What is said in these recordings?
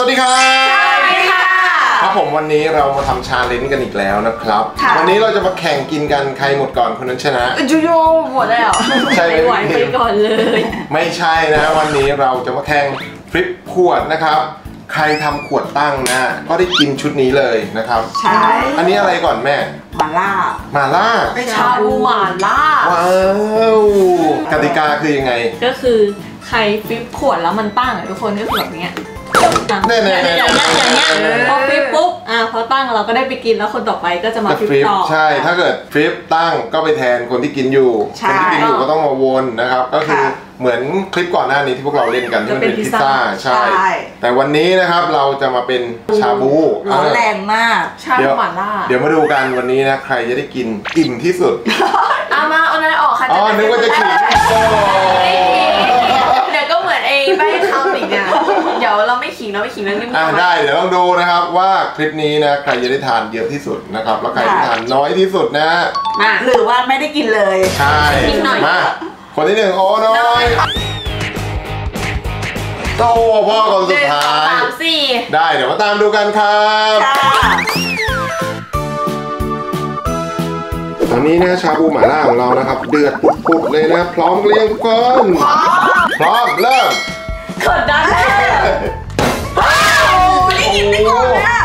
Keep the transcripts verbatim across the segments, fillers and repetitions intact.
วัสดีครับสวัสดีค่ะครับผมวันนี้เรามาทำชาเลนจ์กันอีกแล้วนะครับวันนี้เราจะมาแข่งกินกันใครหมดก่อนคนนั้นชนะจูโย่หมดแล้วใช่ไหวไปก่อนเลยไม่ใช่นะวันนี้เราจะมาแข่งฟลิปขวดนะครับใครทำขวดตั้งนะก็ได้กินชุดนี้เลยนะครับใช่อันนี้อะไรก่อนแม่มาล่ามาล่าชาบูมาล่าว้าวกติกาคือยังไงก็คือใครฟลิปขวดแล้วมันตั้งอ่ะทุกคนก็คือแบบนี้เนี่ยเนี่ยเนี่ยอย่างเงี้ยอย่างเงี้ยพอฟลิปปุ๊บอ่ะพอตั้งเราก็ได้ไปกินแล้วคนต่อไปก็จะมาฟลิปต่อใช่ถ้าเกิดฟลิปตั้งก็ไปแทนคนที่กินอยู่คนที่กินอยู่ก็ต้องมาวนนะครับก็คือเหมือนคลิปก่อนหน้านี้ที่พวกเราเล่นกันที่มันเป็นพิซซ่าใช่แต่วันนี้นะครับเราจะมาเป็นชาบูร้อนแรงมากชาบูหม่าล่าเดี๋ยวมาดูกันวันนี้นะใครจะได้กินอิ่มที่สุดเอามาเอานายออกค่ะอ๋อนึกว่าจะขิงเดี๋ยวก็เหมือนไอ้ใบคำอีกเนี่ยเดี๋ยวเราไม่ขิงเราไม่ขิงแล้วนี่อ่าได้เดี๋ยวลองดูนะครับว่าคลิปนี้นะใครจะได้ทานเยอะที่สุดนะครับแล้วใครจะทานน้อยที่สุดนะมาหรือว่าไม่ได้กินเลยใช่มาคนที่หนึ่งโอ้น้อยโต้พ่อคนสุดท้ายสามสี่ได้เดี๋ยวมาตามดูกันครับตอนนี้นะชาบูหม่าล่าของเรานะครับเดือดปุดๆเลยนะพร้อมเรียงก่อนพร้อมเริ่มกดดันว้าวได้กินได้ก่อนนะ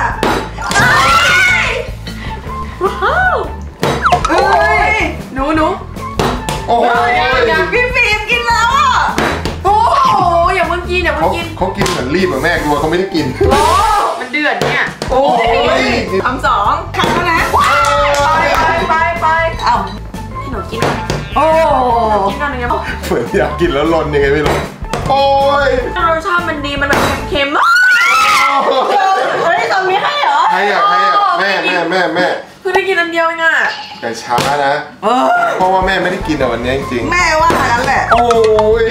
ว้าวเฮ้ยหนูหนูโอ้ยพี่ฟิล์มกินแล้วอ่ะโอ้โหอย่าเพิ่งกินอย่าเพิ่งกินเขากินเหมือนรีบเหมือนแม่กลัวเขาไม่ได้กินโอ้มันเดือดเนี่ยโอ้ยคำสองคำแล้วนะไปไปไปเอ้าให้หนูกินโอ้กินก่อนยังไงเหมือนอยากกินแล้วลนยังไงไม่รู้โอ้ยรสชาติมันดีมันแบบเค็มๆเฮ้ยตอนนี้ให้เหรอให้อ่ะให้อ่ะแม่แม่แม่แม่เพิ่งได้กินอันเดียวเองอ่ะแต่ช้านะเพราะว่าแม่ไม่ได้กินในวันนี้จริงแม่ว่างั้นแหละโอ้ย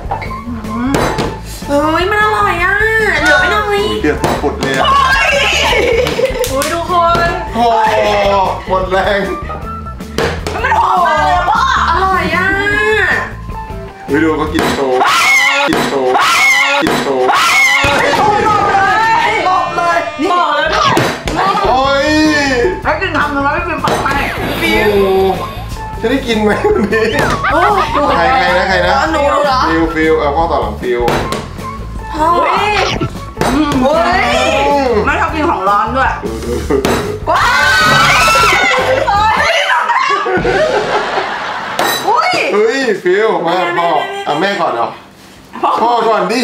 เฮ้ยมันอร่อยอ่ะเหลือไม่น้อยเดือดปุดเลยอ่ะโอ้ยทุกคนโอ้หมดแรงมันหอมมากเลยพ่ออร่อยอ่ะวิดีโอเขากินโชว์กินโชว์กินโชว์หลบเลยหลบเลยบอกเลยด้วยโอ้ยให้กินทำหนูไม่เป็นปักไปฟิวจะได้กินไหมวันนี้ใครใครนะใครนะหนูเหรอฟิวฟิวเออพ่อต่อหลังฟิวพ่อเฮ้ยไม่ชอบกินของร้อนด้วยว้าวเฮ้ยฟิวมาพ่ออ่ะแม่ก่อนเหรอพ่อก่อนดิ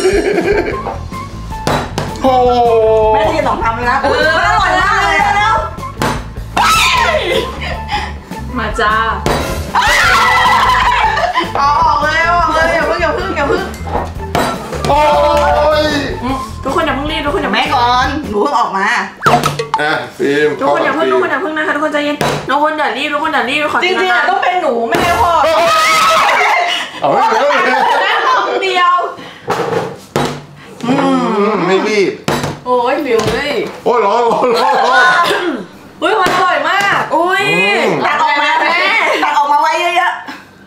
โอ้แม่ที่ต้องทำแล้วเอออร่อยมากเลยแล้วมาจ้าเอาออกเลยออกเลยอย่าเพิ่งอย่าเพิ่งอย่าเพิ่งโอ้ยทุกคนอย่าเพิ่งรีบทุกคนอย่าแม่ก่อนหนูเพิ่งออกมาอ่ะฟิล์มทุกคนอย่าเพิ่งทุกคนอย่าเพิ่งนะคะทุกคนใจเย็นทุกคนอย่ารีบทุกคนอย่ารีบขอจริงๆต้องเป็นหนูไม่ใช่พ่อเอาไม่เลยแม่คนเดียวไม่รีบโอ้ยฟิวเลยโอ้ยร้อนร้อนร้อนร้อนอุ้ยมันอร่อยมากอุ้ยตักออกมาแม่ตักออกมาไว้เยอะ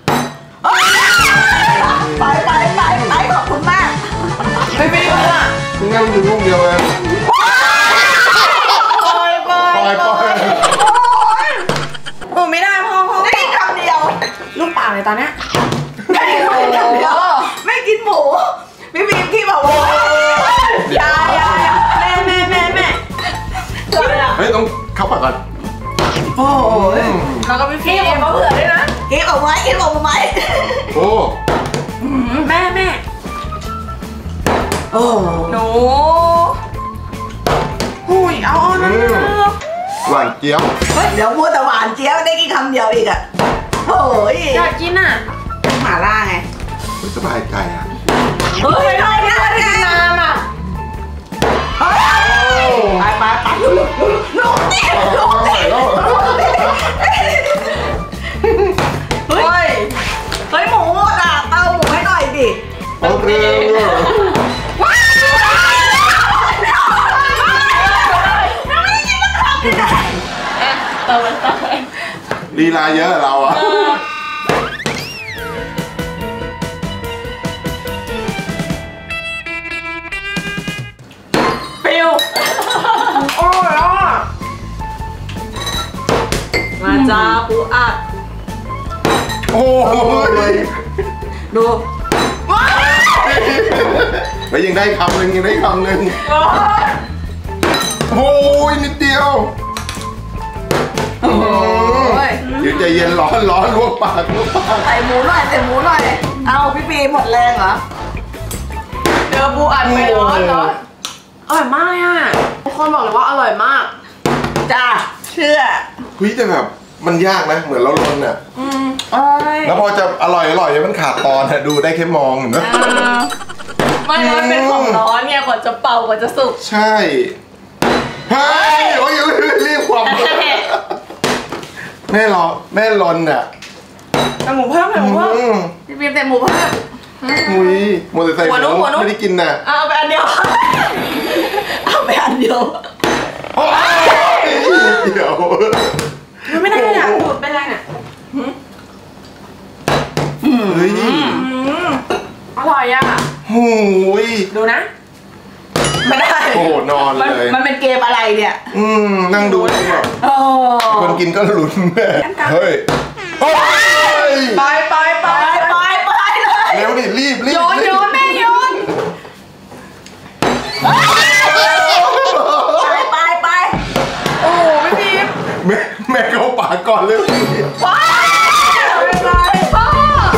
ๆไปไปไปไปขอบคุณมากไม่ฟิวอ่ะคุณแม่อยู่ลูกเดียวเองปล่อยปล่อยปล่อยโอ้ไม่ได้พ่อพ่อได้กินคำเดียวลูกปากเลยตอนนี้ไม่กินคำเดียวไม่กินหมูพี่ฟิล์มที่บอกว่าอย่าอย่าแม่แม่แม่แม่เฮ้ยต้องเข้าปากก่อนโอ้ยแล้วก็พี่ฟิล์มเขาเผื่อด้วยนะเก็บออกไว้เก็บออกมาไหมโอ้แม่แม่โอ้หนูหุยเอาเอานะหวานเจี๊ยบเฮ้ยเดี๋ยวพูดแต่หวานเจี๊ยบได้กินคำเดียวอีกอ่ะโอ้ยอยากกินอ่ะหม่าล่าไงสบายใจอ่ะเฮ้ยไม่ได้ไม่ได้ไม่ได้นานอ่ะไปไปไปลุกลุกลุกนี่ลุกนี่เฮ้ยเฮ้ยหมูหมดอ่ะเตาหมูให้หน่อยดิโอเคลีลาเยอะเราอ่ะอจ้าปูอัดโอ้ยดูแล้วยังได้คำหนึ่งยังได้คำหนึ่งโอ้ยนิดเดียวเดี๋ยวใจเย็นร้อนร้อนลวกปากลวกปากใส่หมูหน่อยใส่หมูหน่อยเอาพี่ปีหมดแรงเหรอเจอปูอัดไปร้อนร้อนอร่อยมากอ่ะทุกคนบอกเลยว่าอร่อยมากจ้าเชื่อเฮ้ยแต่แบบมันยากนะเหมือนเราลนอ่ะอืมแล้วพอจะอร่อยอร่อยมันขาดตอนอะดูได้แค่มองเห็นไหมไม่มันเป็นของร้อนเนี่ยกว่าจะเป่ากว่าจะสุกใช่เฮ้ยโอ้ยรีบความแม่รอแม่ลนอ่ะแต่หมูเพิ่มแต่หมูเพิ่มพี่ปีแต่หมูเพิ่มมุ้ยโมเดลไซค์ไม่ได้กินน่ะเอาไปอันเดียวเอาไปอันเดียวเดี๋ยวไม่ได้เนี่ยดูดไปได้เนี่ยเฮ้ยอร่อยอ่ะหูยดูนะไม่ได้โอ้นอนเลยมันเป็นเกมอะไรเนี่ยอืมนั่งดูแล้วแบบคนกินก็ลุ้นแม่เฮ้ยไปไปไปไปไปเลยเร็วดิรีบรีบโยนโยนแม่โยนไปไปไปโอ้ไม่พีมแม่แม่เข้าปากก่อนเลยว้าวอะไรพ่อ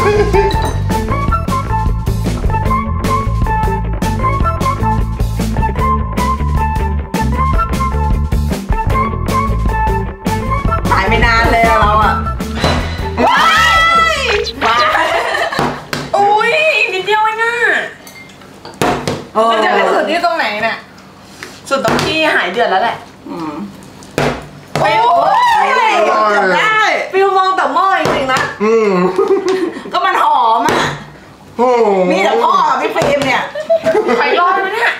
ถ่ายไม่นานเลยเราอะว้ายว้ายอุ้ยนิดเดียวเองอะมันจะเป็นสุดที่ตรงไหนเนี่ยสุดตรงที่หายเดือดแล้วแหละอืมโอ้ยจำได้ฟิวมองแต่หม้อจริงๆนะอืมก็มันหอมอ่ะมีแต่พ่อพี่ฟิล์มเนี่ยไข่รอดไหมเนี่ย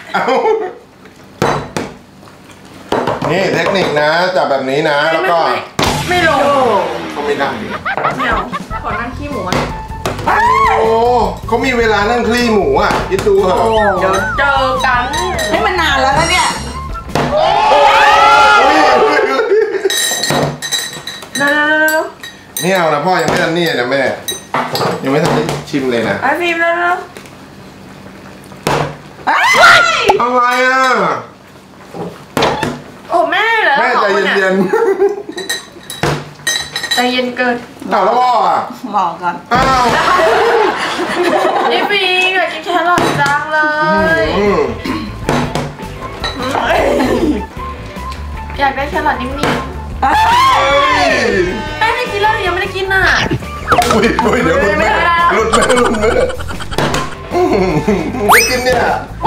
นี่เทคนิคนะจับแบบนี้นะแล้วก็ไม่ลงเขาไม่ได้ไม่เอาขอนั่งขี้หมูอ่ะโอ้เขามีเวลานั่งคลี่หมูอ่ะคิดดูเหรอเดี๋ยวเจอกันให้มันนานแล้วนะเนี่ยเร็วๆนี่เอานะพ่อยังไม่ทันนี่นะแม่ยังไม่ทันได้ชิมเลยนะไอ้ฟิล์มเร็วๆอะไรอ่ะโอ้แม่เหรอแม่ใจเย็นๆใจเย็นเกินเอาแล้วพ่ออ่ะบอกก่อนอ้าวนี่ฟิล์มอยากกินแครอทจังเลยอยากได้แครอทนิ่มๆแม่ไม่กินแล้วยังไม่ได้กินอ่ะอุ้ยอุ้ยเดี๋ยวหลุดแม่หลุดแม่หลุดแม่ไม่กินเนี่ย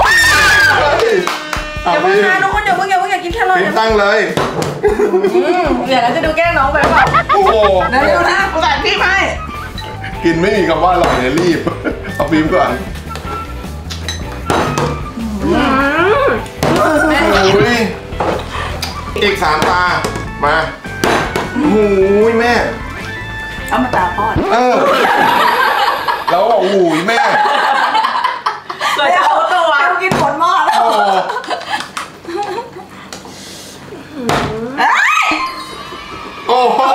อย่าเพิ่งนะทุกคนอย่าเพิ่งอย่าเพิ่งอยากกินแครอทตั้งเลยเดี๋ยวเราจะดูแกล้งน้องไปเปล่าโอ้โหเดี๋ยวนะใส่พี่ให้กินไม่มีคำว่าหล่อเนี่ยรีบเอาฟิล์มก่อนอุ้ยอีกสามตามาโอ้ยแม่เอามาตาพ่อเออแล้วบอกโอ้ยแม่เราจะเอาตัวกินผลหม้อแล้วโอ้โห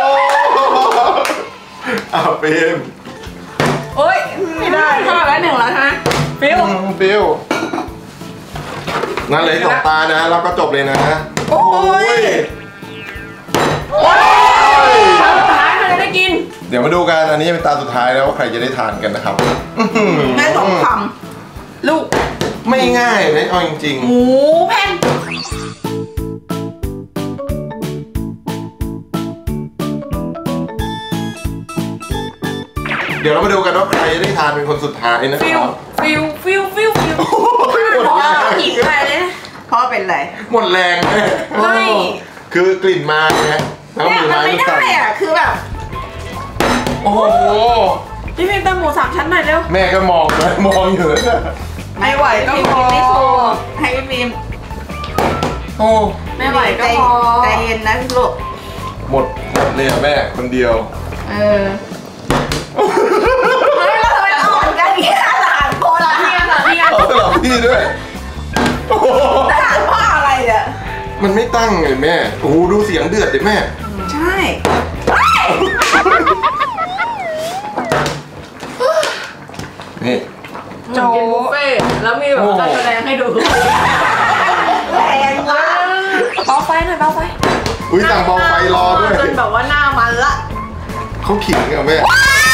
เอาฟิล์มโอ้ยไม่ได้ห้าแล้วหนึ่งแล้วใช่ไหมฟิวฟิวนั่นเลยสองตานะแล้วก็จบเลยนะโอ้ยตาสุดท้ายใครจะได้กินเดี๋ยวมาดูกันอันนี้เป็นตาสุดท้ายแล้วว่าใครจะได้ทานกันนะครับแม่สองคำลูกไม่ง่ายเลยเอาจริงๆหมูแผ่นเดี๋ยวเรามาดูกันว่าใครจะได้ทานเป็นคนสุดท้ายนะครับฟิวฟิวฟิวฟิวหมดแรงหิวไปเลยพ่อเป็นไรหมดแรงแม่ไม่คือกลิ่นมาไงแล้วมือไม้ไม่ได้อ่ะคือแบบโอ้โหพี่พิมพ์ตำหมูสามชั้นหน่อยเร็วแม่ก็มองเลยมองอยู่เลยไม่ไหวก็พอให้พี่พิมพ์โอ้ไม่ไหวก็พอใจเย็นนะลูกหมดหมดเลยแม่คนเดียวเออเฮ้ยเราทำไมอ่อนกันเนี่ยหลานคนละพี่หลานพี่เอาหลานพี่ด้วยหลานพ่ออะไรอ่ะมันไม่ตั้งเลยแม่โอ้โหดูเสียงเดือดเลยแม่ใช่นี่โจ๊กบุฟเฟ่แล้วมีแบบการแสดงให้ดูแรงมากเบาไฟหน่อยเบาไฟอุ้ยสั่งเบาไฟรอด้วยจนแบบว่าหน้ามันละเขาขิงอะแม่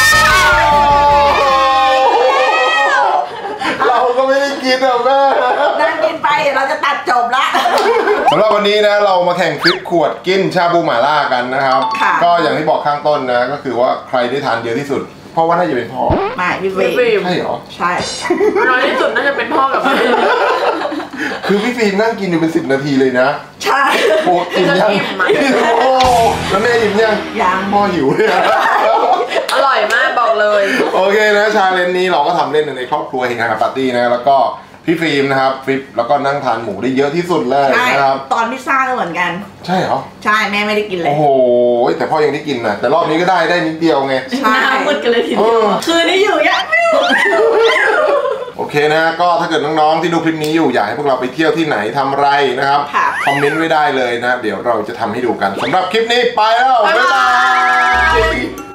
เราก็ไม่ได้กินอะแม่นั่งกินไปเราจะตัดจบละสำหรับวันนี้นะเรามาแข่งคลิปขวดกินชาบูหม่าล่ากันนะครับก็อย่างที่บอกข้างต้นนะก็คือว่าใครได้ทานเยอะที่สุดเพราะว่าน่าจะเป็นพ่อไม่พี่ฟิล์มใช่เหรอใช่น้อยที่สุดน่าจะเป็นพ่อกับแม่คือพี่ฟิล์มนั่งกินอยู่เป็นสิบนาทีเลยนะใช่โอ้อิ่มยังโอ้แล้วแม่อิ่มยังยังพ่อหิวเลยอร่อยมากบอกเลยโอเคนะชาเลนจ์นี้เราก็ทำเล่นในครอบครัวเฮงฮาปาร์ตี้นะแล้วก็พี่ฟิล์มนะครับฟิปแล้วก็นั่งทานหมูได้เยอะที่สุดเลยนะครับตอนพิซซ่าก็เหมือนกันใช่เหรอใช่แม่ไม่ได้กินเลยโอ้โหแต่พ่อยังได้กินนะแต่รอบนี้ก็ได้ได้นิดเดียวไงใช่มืดกันเลยทีเดียวคืนนี้อยู่ยะโอเคนะก็ถ้าเกิดน้องๆที่ดูคลิปนี้อยู่อยากให้พวกเราไปเที่ยวที่ไหนทำไรนะครับคอมเมนต์ไว้ได้เลยนะเดี๋ยวเราจะทำให้ดูกันสำหรับคลิปนี้ไปแล้วบ๊ายบาย